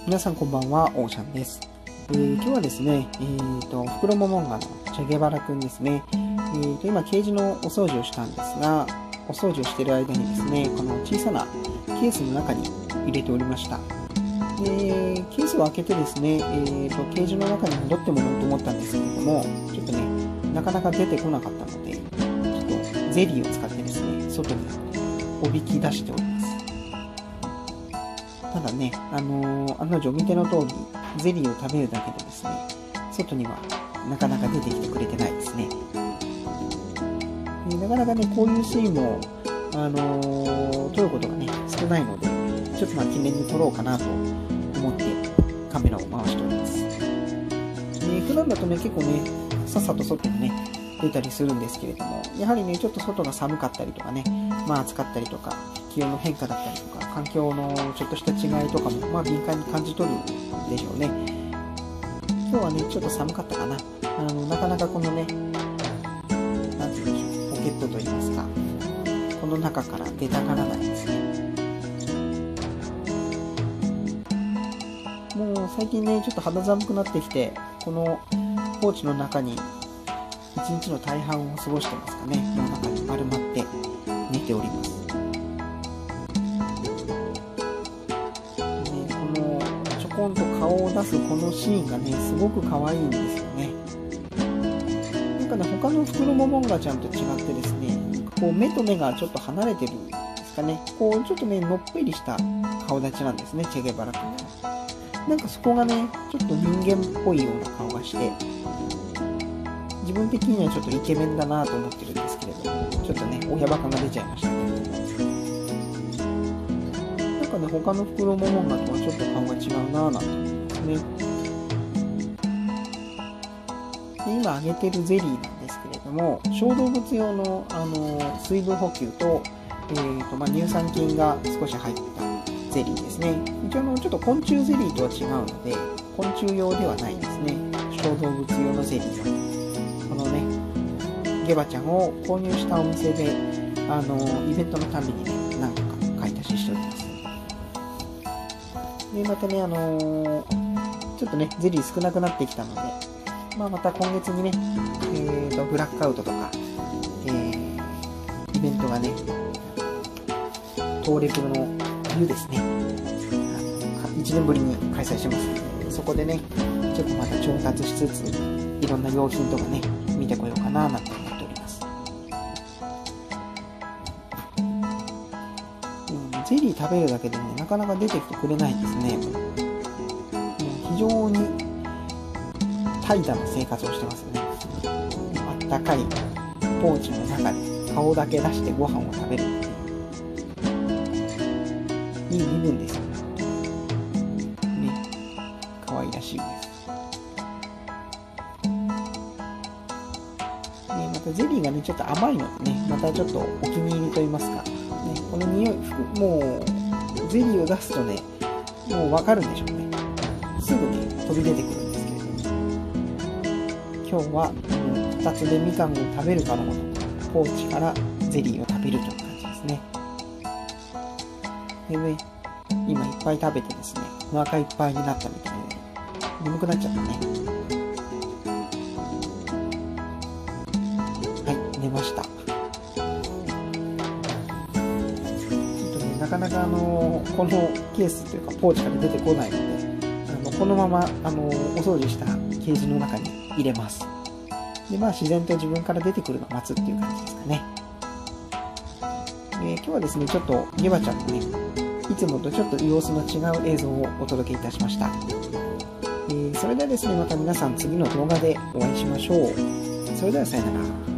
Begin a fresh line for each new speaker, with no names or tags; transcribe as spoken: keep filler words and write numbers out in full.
皆さんこんばんは、おーちゃんです。えー、今日はですね、えーと、袋モモンガのチェゲバラくんですね。えーと、今、ケージのお掃除をしたんですが、お掃除をしている間にですね、この小さなケースの中に入れておりました。で、ケースを開けてですね、えーと、ケージの中に戻ってもらおうと思ったんですけれども、ちょっとね、なかなか出てこなかったので、ちょっとゼリーを使ってですね、外におびき出しております。ただね、あのー、案の定見ての通り、ゼリーを食べるだけでですね、外にはなかなか出てきてくれてないですね。えー、なかなかね、こういうシーンも、あのー、撮ることがね、少ないので、ちょっとまあ記念に撮ろうかなと思ってカメラを回しております。えー、普段だとね、結構ね、さっさと外にね、出たりするんですけれども、やはりね、ちょっと外が寒かったりとかね、まあ暑かったりとか、気温の変化だったりとか、環境のちょっとした違いとかも、まあ敏感に感じ取るでしょうね。今日はね、ちょっと寒かったかな。あの、なかなかこのね、なんて言うんでしょう、ポケットといいますか、この中から出たがらないですね。もう最近ね、ちょっと肌寒くなってきて、このポーチの中に一日の大半を過ごしてますかね。この中に丸まって寝ております。ね、このちょこんと顔を出すこのシーンがね、すごく可愛いんですよね。なんかね、他の袋モモンガちゃんと違ってですね、こう目と目がちょっと離れてるんですかね。こうちょっとね、のっぺりした顔立ちなんですね、チェゲバラ君は。なんかそこがね、ちょっと人間っぽいような顔がして、自分的にはちょっとイケメンだなと思ってるんですけれども、ちょっとね、親バカが出ちゃいましたけど、なんかね、他の袋モモンガとはちょっと顔が違うなぁなんて思いますね。で、今あげてるゼリーなんですけれども、小動物用の、あの水分補給と、えーとまあ、乳酸菌が少し入ったゼリーですね。一応のちょっと昆虫ゼリーとは違うので、昆虫用ではないですね。小動物用のゼリーを。このね、ゲバちゃんを購入したお店で、あの、イベントのたびにね、何個か買い足ししております。で、またね、あのー、ちょっとね、ゼリー少なくなってきたので、まあ、また今月にね、えーと、ブラックアウトとか、えー、イベントがね、東レプルの冬ですね、いちねんぶりに開催しますので、そこでね、ちょっとまた調達しつつ、いろんな用品とかね、見てこようかななんて思っております。うん、ゼリー食べるだけでね、なかなか出てきてくれないんですね。もう非常に怠惰な生活をしてますよね。あったかいポーチの中で顔だけ出してご飯を食べるっていう、いい身分ですよね。可愛らしいです。またゼリーがね、ちょっと甘いのでね、またちょっとお気に入りと言いますか、ね、この匂い、もう、ゼリーを出すとね、もうわかるんでしょうね。すぐね、飛び出てくるんですけれども、今日は、ふたつでみかんを食べるかのごとく、ポーチからゼリーを食べるという感じですね。でね、今いっぱい食べてですね、お腹いっぱいになったみたいで、眠くなっちゃったね。寝ました。ちょっとね、なかなかあのー、このケースというかポーチから出てこないので、あのこのままあのー、お掃除したケージの中に入れます。で、まあ自然と自分から出てくるのを待つっていう感じですかね。で、今日はですね、ちょっとゲバちゃんのね、いつもとちょっと様子の違う映像をお届けいたしました。えー、それではですね、また皆さん次の動画でお会いしましょう。それではさよなら。